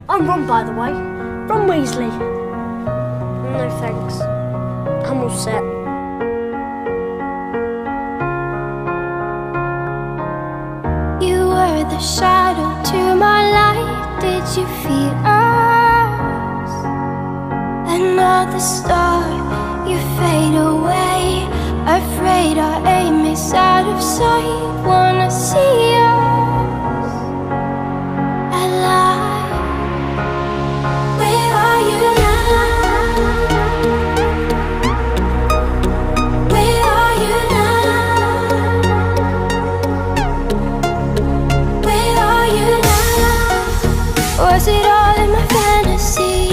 I'm Ron, by the way. Ron Weasley. No thanks. I'm all set. You were the shadow to my light. Did you feel us? Another star, you fade away. Afraid our aim is out of sight. Wanna see us alive. Where are you now? Where are you now? Where are you now? Was it all in my fantasy?